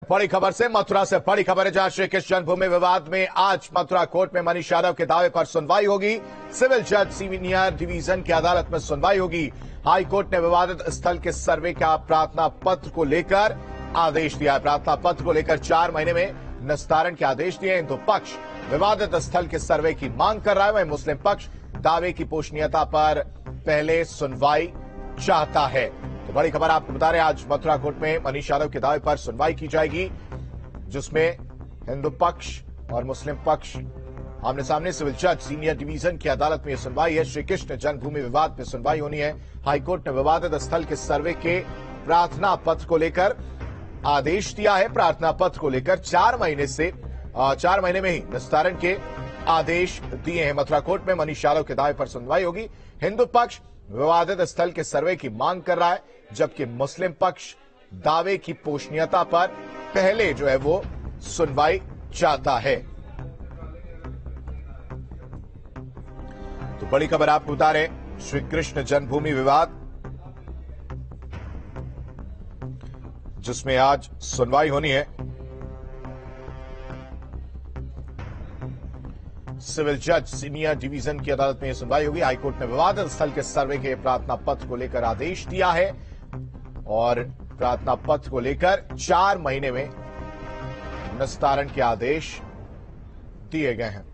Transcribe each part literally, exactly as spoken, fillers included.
बड़ी खबर से मथुरा से बड़ी खबर है, जहां श्री कृष्ण जन्मभूमि विवाद में आज मथुरा कोर्ट में मनीष यादव के दावे पर सुनवाई होगी। सिविल जज सीनियर डिवीजन की अदालत में सुनवाई होगी। हाई कोर्ट ने विवादित स्थल के सर्वे का प्रार्थना पत्र को लेकर आदेश दिया है। प्रार्थना पत्र को लेकर चार महीने में निस्तारण के आदेश दिए। हिंदू पक्ष विवादित स्थल के सर्वे की मांग कर रहा है, वहीं मुस्लिम पक्ष दावे की पोषणीयता पर पहले सुनवाई चाहता है। तो बड़ी खबर आपको बता रहे हैं, आज मथुरा कोर्ट में मनीष यादव के दावे पर सुनवाई की जाएगी, जिसमें हिंदू पक्ष और मुस्लिम पक्ष आमने सामने। सिविल जज सीनियर डिवीजन की अदालत में यह सुनवाई है। श्री कृष्ण जन्मभूमि विवाद में सुनवाई होनी है। हाईकोर्ट ने विवादित स्थल के सर्वे के प्रार्थना पत्र को लेकर आदेश दिया है। प्रार्थना पत्र को लेकर चार महीने से चार महीने में ही निस्तारण के आदेश दिए हैं। मथुरा कोर्ट में मनीष यादव के दावे पर सुनवाई होगी। हिंदू पक्ष विवादित स्थल के सर्वे की मांग कर रहा है, जबकि मुस्लिम पक्ष दावे की पोषणीयता पर पहले जो है वो सुनवाई चाहता है। तो बड़ी खबर आपको बता रहे, श्री कृष्ण जन्मभूमि विवाद जिसमें आज सुनवाई होनी है। सिविल जज सीनियर डिवीजन की अदालत में यह सुनवाई होगी। हाईकोर्ट ने विवादित स्थल के सर्वे के प्रार्थना पत्र को लेकर आदेश दिया है और प्रार्थना पत्र को लेकर चार महीने में निस्तारण के आदेश दिए गए हैं।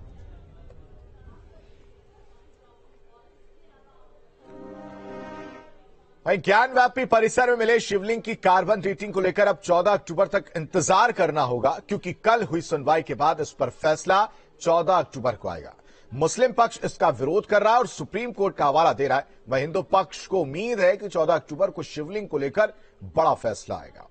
वहीं ज्ञानव्यापी परिसर में मिले शिवलिंग की कार्बन डेटिंग को लेकर अब चौदह अक्टूबर तक इंतजार करना होगा, क्योंकि कल हुई सुनवाई के बाद इस पर फैसला चौदह अक्टूबर को आएगा। मुस्लिम पक्ष इसका विरोध कर रहा है और सुप्रीम कोर्ट का हवाला दे रहा है। वह हिंदू पक्ष को उम्मीद है कि चौदह अक्टूबर को शिवलिंग को लेकर बड़ा फैसला आएगा।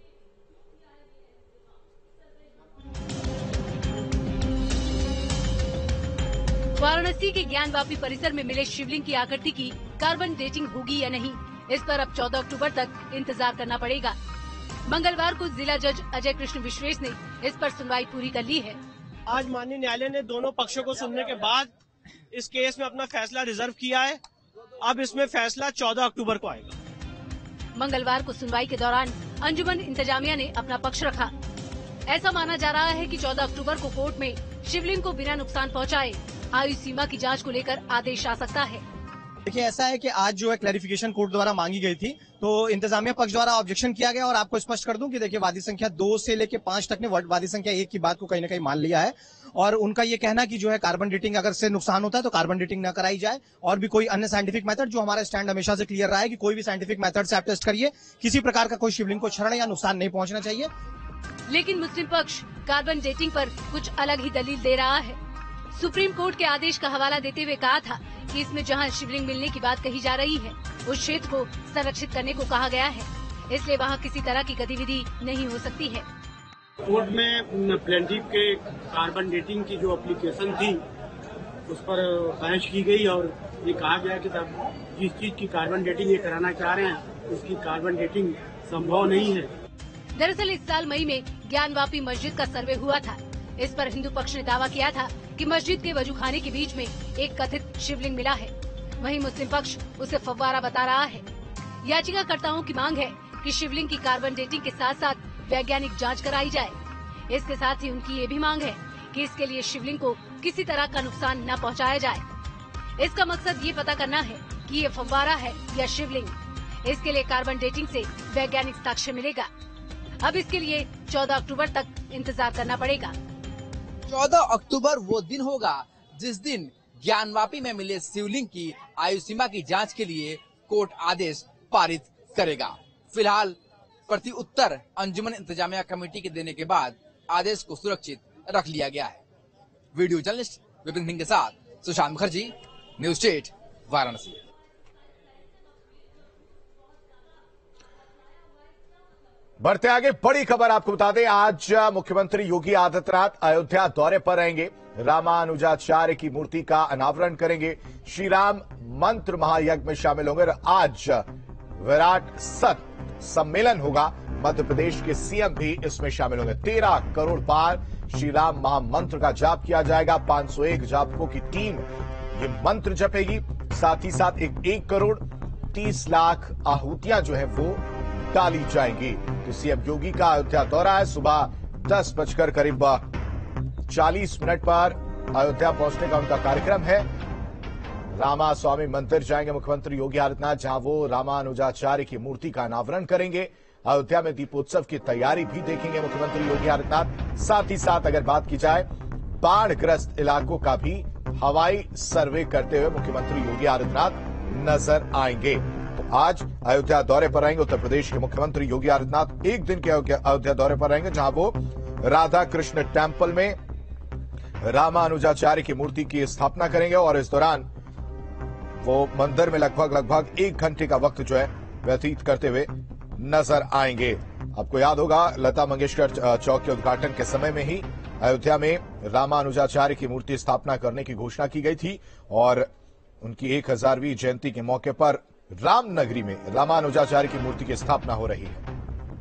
वाराणसी के ज्ञानवापी परिसर में मिले शिवलिंग की आकृति की कार्बन डेटिंग होगी या नहीं, इस पर अब चौदह अक्टूबर तक इंतजार करना पड़ेगा। मंगलवार को जिला जज अजय कृष्ण विश्वेश ने इस पर सुनवाई पूरी कर ली है। आज माननीय न्यायालय ने दोनों पक्षों को सुनने के बाद इस केस में अपना फैसला रिजर्व किया है। अब इसमें फैसला चौदह अक्टूबर को आएगा। मंगलवार को सुनवाई के दौरान अंजुमन इंतजामिया ने अपना पक्ष रखा। ऐसा माना जा रहा है कि चौदह अक्टूबर को कोर्ट में शिवलिंग को बिना नुकसान पहुंचाए आयु सीमा की जांच को लेकर आदेश आ सकता है। देखिए, ऐसा है कि आज जो है क्लैरिफिकेशन कोर्ट द्वारा मांगी गई थी, तो इंतजामिया पक्ष द्वारा ऑब्जेक्शन किया गया। और आपको स्पष्ट कर दूं कि देखिए, वादी संख्या दो से लेके पांच तक ने वादी संख्या एक की बात को कहीं ना कहीं मान लिया है और उनका ये कहना कि जो है कार्बन डेटिंग अगर से नुकसान होता है तो कार्बन डेटिंग न कराई जाए और भी कोई अन्य साइंटिफिक मेथड, जो हमारा स्टैंड हमेशा से क्लियर रहा है कि कोई भी साइंटिफिक मेथड से आप टेस्ट करिए, किसी प्रकार का कोई शिवलिंग को क्षरण या नुकसान नहीं पहुंचना चाहिए। लेकिन मुस्लिम पक्ष कार्बन डेटिंग पर कुछ अलग ही दलील दे रहा है। सुप्रीम कोर्ट के आदेश का हवाला देते हुए कहा था कि इसमें जहां शिवलिंग मिलने की बात कही जा रही है, उस क्षेत्र को संरक्षित करने को कहा गया है, इसलिए वहां किसी तरह की गतिविधि नहीं हो सकती है। कोर्ट में प्लेंटिफ के कार्बन डेटिंग की जो एप्लीकेशन थी उस पर बहस की गई और ये कहा गया कि जिस चीज की कार्बन डेटिंग ये कराना चाह रहे हैं उसकी कार्बन डेटिंग संभव नहीं है। दरअसल इस साल मई में ज्ञानवापी मस्जिद का सर्वे हुआ था। इस पर हिंदू पक्ष ने दावा किया था कि मस्जिद के वजूखाने के बीच में एक कथित शिवलिंग मिला है। वहीं मुस्लिम पक्ष उसे फव्वारा बता रहा है। याचिकाकर्ताओं की मांग है कि शिवलिंग की कार्बन डेटिंग के साथ साथ वैज्ञानिक जांच कराई जाए। इसके साथ ही उनकी ये भी मांग है कि इसके लिए शिवलिंग को किसी तरह का नुकसान न पहुंचाया जाए। इसका मकसद ये पता करना है कि ये फव्वारा है या शिवलिंग। इसके लिए कार्बन डेटिंग से वैज्ञानिक साक्ष्य मिलेगा। अब इसके लिए चौदह अक्टूबर तक इंतजार करना पड़ेगा। चौदह अक्टूबर वो दिन होगा जिस दिन ज्ञानवापी में मिले शिवलिंग की आयु सीमा की जांच के लिए कोर्ट आदेश पारित करेगा। फिलहाल प्रति उत्तर अंजुमन इंतजामिया कमेटी के देने के बाद आदेश को सुरक्षित रख लिया गया है। वीडियो जर्नलिस्ट विपिन सिंह के साथ सुशांत मुखर्जी, न्यूज स्टेट, वाराणसी। बढ़ते आगे, बड़ी खबर आपको बता दें, आज मुख्यमंत्री योगी आदित्यनाथ अयोध्या दौरे पर रहेंगे। रामानुजाचार्य की मूर्ति का अनावरण करेंगे। श्री राम मंत्र महायज्ञ में शामिल होंगे और आज विराट सत सम्मेलन होगा। मध्य प्रदेश के सीएम भी इसमें शामिल होंगे। तेरह करोड़ बार श्री राम महामंत्र का जाप किया जाएगा। पांच सौ एक जापकों की टीम ये मंत्र जपेगी। साथ ही साथ एक, एक करोड़ तीस लाख आहुतियां जो है वो डाली जाएंगी। तो कि सीएम योगी का अयोध्या दौरा है। सुबह दस बजकर करीब चालीस मिनट पर अयोध्या पहुंचने का उनका कार्यक्रम है। रामा स्वामी मंदिर जाएंगे मुख्यमंत्री योगी आदित्यनाथ, जहां वो रामानुजाचार्य की मूर्ति का अनावरण करेंगे। अयोध्या में दीपोत्सव की तैयारी भी देखेंगे मुख्यमंत्री योगी आदित्यनाथ। साथ ही साथ अगर बात की जाए बाढ़ग्रस्त इलाकों का भी हवाई सर्वे करते हुए मुख्यमंत्री योगी आदित्यनाथ नजर आएंगे। तो आज अयोध्या दौरे पर रहेंगे उत्तर प्रदेश के मुख्यमंत्री योगी आदित्यनाथ। एक दिन के अयोध्या दौरे पर रहेंगे, जहां वो राधा कृष्ण टेम्पल में रामानुजाचार्य की मूर्ति की स्थापना करेंगे और इस दौरान वो मंदिर में लगभग लगभग एक घंटे का वक्त जो है व्यतीत करते हुए नजर आएंगे। आपको याद होगा लता मंगेशकर चौक के उद्घाटन के समय में ही अयोध्या में रामानुजाचार्य की मूर्ति स्थापना करने की घोषणा की गई थी और उनकी एक हजारवीं जयंती के मौके पर रामनगरी में रामानुजाचार्य की मूर्ति की स्थापना हो रही है।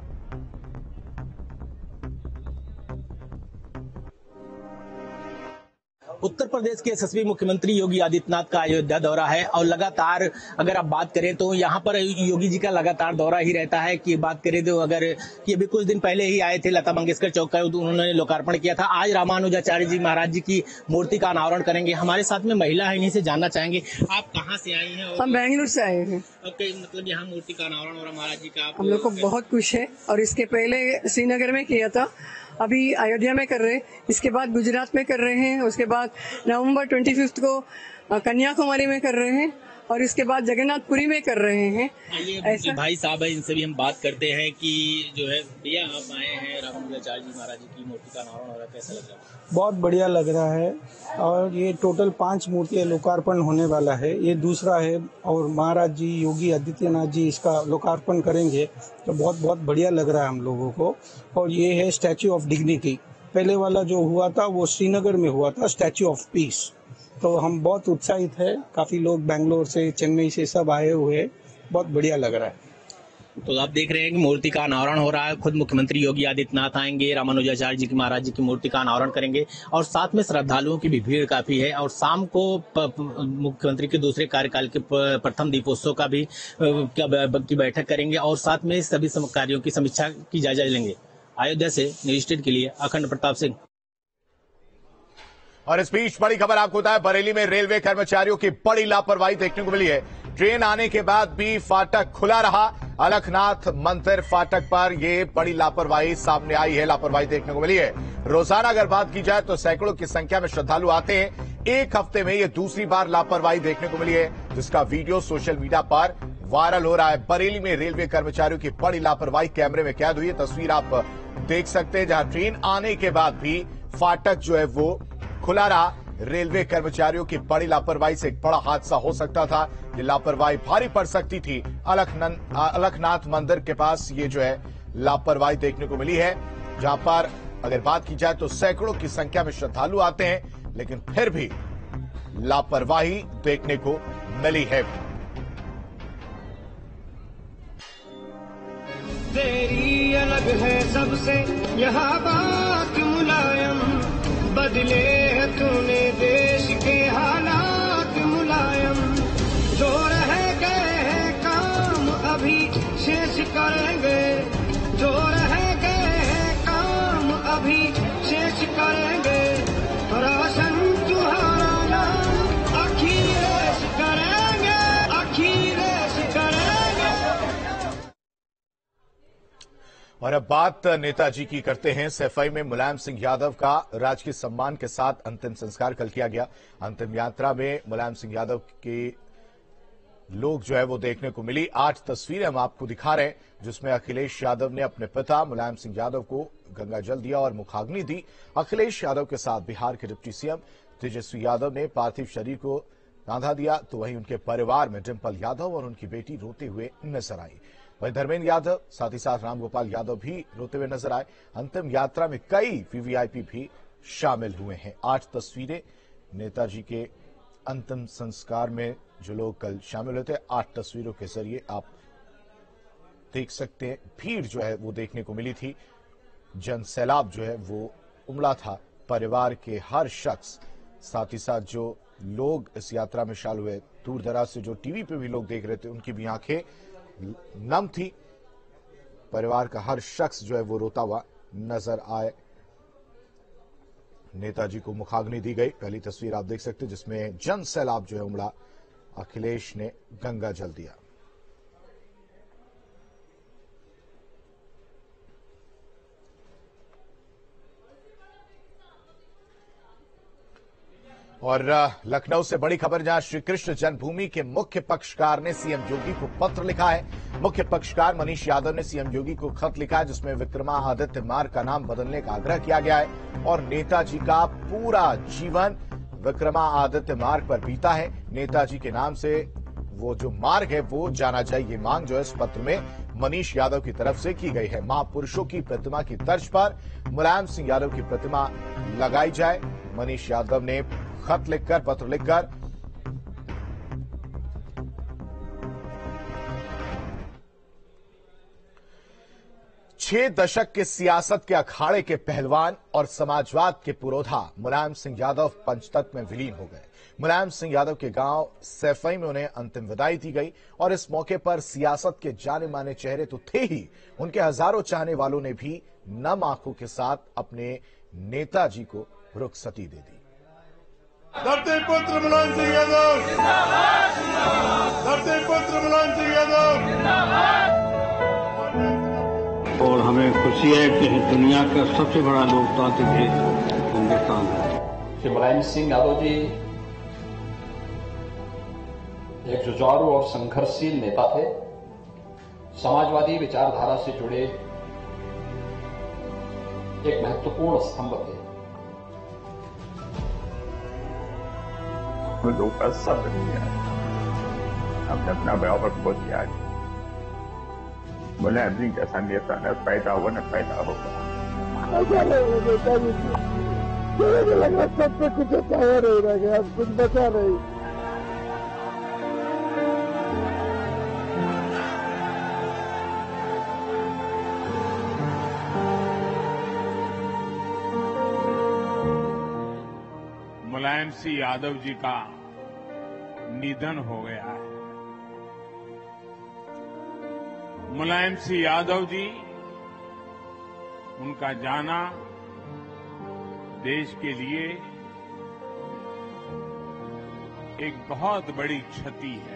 उत्तर प्रदेश के यशस्वी मुख्यमंत्री योगी आदित्यनाथ का अयोध्या दौरा है और लगातार अगर आप बात करें तो यहाँ पर योगी जी का लगातार दौरा ही रहता है। कि बात करें तो अगर कि अभी कुछ दिन पहले ही आए थे लता मंगेशकर चौक का उन्होंने लोकार्पण किया था। आज रामानुजाचार्य जी महाराज जी की मूर्ति का अनावरण करेंगे। हमारे साथ में महिला है, इन्हीं से जानना चाहेंगे आप कहाँ से आई हैं? हम बेंगलुरु से आए हैं। ओके, मतलब यहाँ मूर्ति का अनावरण हो रहा महाराज जी का, हम लोग को बहुत खुश है और इसके पहले श्रीनगर में किया था, अभी अयोध्या में कर रहे हैं, इसके बाद गुजरात में कर रहे हैं, उसके बाद नवंबर पच्चीस को कन्याकुमारी में कर रहे हैं और इसके बाद जगन्नाथपुरी में कर रहे हैं। ऐसा भाई साहब है, इनसे भी हम बात करते हैं कि जो है भैया आप आए हैं रामानुजाचार्य जी महाराज जी की मूर्ति का अनावरण हो रहा है, कैसा लग रहा है? बहुत बढ़िया लग रहा है और ये टोटल पांच मूर्तियां लोकार्पण होने वाला है, ये दूसरा है और महाराज जी योगी आदित्यनाथ जी इसका लोकार्पण करेंगे तो बहुत बहुत बढ़िया लग रहा है हम लोगों को। और ये है स्टैच्यू ऑफ डिग्निटी, पहले वाला जो हुआ था वो श्रीनगर में हुआ था स्टैच्यू ऑफ पीस। तो हम बहुत उत्साहित है, काफी लोग बेंगलोर से चेन्नई से सब आए हुए, बहुत बढ़िया लग रहा है। तो आप देख रहे हैं कि मूर्ति का अनावरण हो रहा है, खुद मुख्यमंत्री योगी आदित्यनाथ आएंगे, रामानुजाचार्य जी की महाराज जी की मूर्ति का अनावरण करेंगे और साथ में श्रद्धालुओं की भी भीड़ काफी है। और शाम को मुख्यमंत्री के दूसरे कार्यकाल के प्रथम दीपोत्सव का भी की बैठक करेंगे और साथ में सभी कार्यों की समीक्षा की जायजा लेंगे। अयोध्या से न्यूज स्टेट के लिए अखंड प्रताप सिंह। और इस बीच बड़ी खबर आपको बताया, बरेली में रेलवे कर्मचारियों की बड़ी लापरवाही देखने को मिली है। ट्रेन आने के बाद भी फाटक खुला रहा। अलखनाथ मंदिर फाटक पर यह बड़ी लापरवाही सामने आई है, लापरवाही देखने को मिली है। रोजाना अगर बात की जाए तो सैकड़ों की संख्या में श्रद्धालु आते हैं। एक हफ्ते में यह दूसरी बार लापरवाही देखने को मिली है, जिसका वीडियो सोशल मीडिया पर वायरल हो रहा है। बरेली में रेलवे कर्मचारियों की बड़ी लापरवाही कैमरे में कैद हुई है। तस्वीर आप देख सकते हैं, जहां ट्रेन आने के बाद भी फाटक जो है वो खुला रहा। रेलवे कर्मचारियों की बड़ी लापरवाही से एक बड़ा हादसा हो सकता था। ये लापरवाही भारी पड़ सकती थी। अलखनाथ मंदिर के पास ये जो है लापरवाही देखने को मिली है, जहां पर अगर बात की जाए तो सैकड़ों की संख्या में श्रद्धालु आते हैं, लेकिन फिर भी लापरवाही देखने को मिली है। तेरी अलग है सबसे यहाँ बात मुलायम, बदले है तूने देश के हालात मुलायम, जो रह गए हैं काम अभी शेष करेंगे, जो रह गए हैं काम अभी शेष करेंगे, राशन तुम्हारा नाम अखिलेश करेंगे, अखिलेश करेंगे। और अब बात नेताजी की करते हैं। सैफई में मुलायम सिंह यादव का राजकीय सम्मान के साथ अंतिम संस्कार कल किया गया। अंतिम यात्रा में मुलायम सिंह यादव के लोग जो है वो देखने को मिली। आठ तस्वीरें हम आपको दिखा रहे हैं, जिसमें अखिलेश यादव ने अपने पिता मुलायम सिंह यादव को गंगा जल दिया और मुखाग्नि दी। अखिलेश यादव के साथ बिहार के डिप्टी सीएम तेजस्वी यादव ने पार्थिव शरीर को कांधा दिया, तो वहीं उनके परिवार में डिंपल यादव और उनकी बेटी रोते हुए नजर आई। वहीं धर्मेंद्र यादव साथ ही साथ रामगोपाल यादव भी रोते हुए नजर आए। अंतिम यात्रा में कई वीवीआईपी भी शामिल हुए हैं। आठ तस्वीरें नेताजी के अंतिम संस्कार में जो लोग कल शामिल हुए थे, आठ तस्वीरों के जरिए आप देख सकते हैं। भीड़ जो है वो देखने को मिली थी, जन सैलाब जो है वो उमड़ा था। परिवार के हर शख्स, साथ ही साथ जो लोग इस यात्रा में शामिल हुए, दूर दराज से जो टीवी पे भी लोग देख रहे थे, उनकी भी आंखें नम थी। परिवार का हर शख्स जो है वो रोता हुआ नजर आए। नेताजी को मुखाग्नि दी गई। पहली तस्वीर आप देख सकते हैं जिसमें जन सैलाब जो है उमड़ा। अखिलेश ने गंगा जल दिया। और लखनऊ से बड़ी खबर, जहां श्री कृष्ण जन्मभूमि के मुख्य पक्षकार ने सीएम योगी को पत्र लिखा है। मुख्य पक्षकार मनीष यादव ने सीएम योगी को खत लिखा है जिसमें विक्रमादित्य मार्ग का नाम बदलने का आग्रह किया गया है और नेताजी का पूरा जीवन विक्रमादित्य मार्ग पर बीता है। नेताजी के नाम से वो जो मार्ग है वो जाना जाए, ये मांग जो है इस पत्र में मनीष यादव की तरफ से की गई है। महापुरुषों की प्रतिमा की तर्ज पर मुलायम सिंह यादव की प्रतिमा लगाई जाए। मनीष यादव ने खत लिखकर, पत्र लिखकर छह दशक के सियासत के अखाड़े के पहलवान और समाजवाद के पुरोधा मुलायम सिंह यादव पंचतत्व में विलीन हो गए। मुलायम सिंह यादव के गांव सैफई में उन्हें अंतिम विदाई दी गई और इस मौके पर सियासत के जाने माने चेहरे तो थे ही, उनके हजारों चाहने वालों ने भी नम आंखों के साथ अपने नेताजी को रुखसती दे दी। धरती पुत्र मुलायम सिंह यादव जिंदाबाद, धरती पुत्र मुलायम सिंह यादव जिंदाबाद। और हमें खुशी है कि दुनिया का सबसे बड़ा लोकतांत्रिक देश हिंदुस्तान है। श्री मुलायम सिंह यादव जी एक जुझारू और संघर्षशील नेता थे। समाजवादी विचारधारा से जुड़े एक महत्वपूर्ण स्तंभ थे। लोगों का सब किया, हमने अपना व्यापक खो दिया। मुलायम सिंह जैसा नेता न पैदा हुआ न पैदा होगा। सब पे कुछ अच्छा हो रही रह गया, कुछ बचा नहीं। मुलायम सिंह यादव जी का निधन हो गया है। मुलायम सिंह यादव जी, उनका जाना देश के लिए एक बहुत बड़ी क्षति है।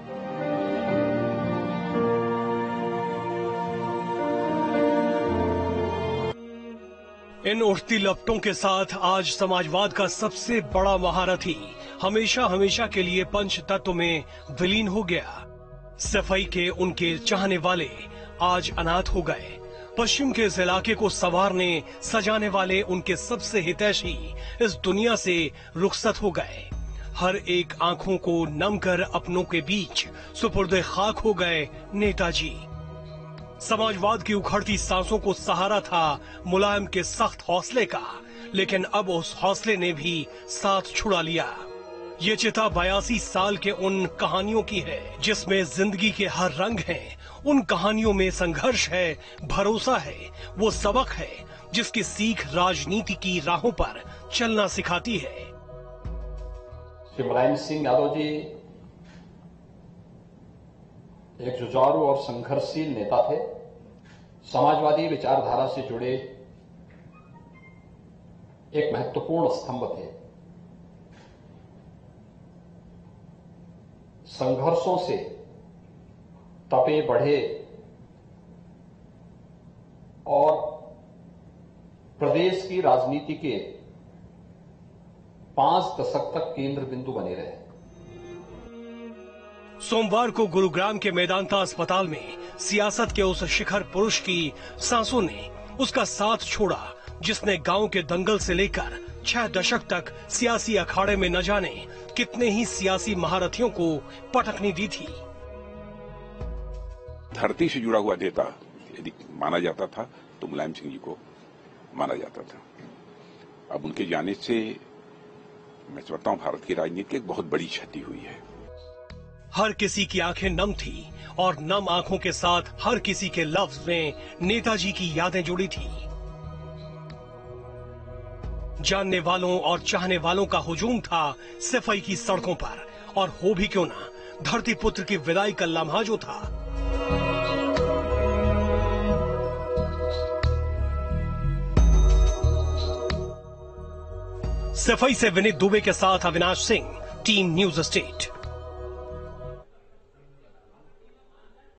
इन उठती लपटों के साथ आज समाजवाद का सबसे बड़ा महारथी हमेशा हमेशा के लिए पंच तत्व में विलीन हो गया। सफाई के उनके चाहने वाले आज अनाथ हो गए। पश्चिम के इस इलाके को संवारने सजाने वाले उनके सबसे हितैषी इस दुनिया से रुखसत हो गए। हर एक आंखों को नम कर अपनों के बीच सुपुर्दे खाक हो गए नेताजी। समाजवाद की उखड़ती सांसों को सहारा था मुलायम के सख्त हौसले का, लेकिन अब उस हौसले ने भी साथ छुड़ा लिया। ये चिता बयासी साल के उन कहानियों की है जिसमें जिंदगी के हर रंग हैं। उन कहानियों में संघर्ष है, भरोसा है, वो सबक है जिसकी सीख राजनीति की राहों पर चलना सिखाती है। श्री मुलायम सिंह यादव जी एक जुझारू और संघर्षशील नेता थे। समाजवादी विचारधारा से जुड़े एक महत्वपूर्ण स्तंभ थे। संघर्षों से तपे बढ़े और प्रदेश की राजनीति के पांच दशक तक केंद्र बिंदु बने रहे। सोमवार को गुरुग्राम के मेदांता अस्पताल में सियासत के उस शिखर पुरुष की सांसों ने उसका साथ छोड़ा जिसने गांव के दंगल से लेकर छह दशक तक सियासी अखाड़े में न जाने कितने ही सियासी महारथियों को पटकनी दी थी। धरती से जुड़ा हुआ नेता यदि माना जाता था तो मुलायम सिंह जी को माना जाता था। अब उनके जाने से मैं समझता हूं भारत की राजनीति की एक बहुत बड़ी क्षति हुई है। हर किसी की आंखें नम थी और नम आंखों के साथ हर किसी के लफ्ज में नेताजी की यादें जुड़ी थी। जानने वालों और चाहने वालों का हुजूम था सफाई की सड़कों पर, और हो भी क्यों ना धरती पुत्र की विदाई का लम्हा जो था सफाई से विनीत दुबे के साथ Avinash Singh, team news state.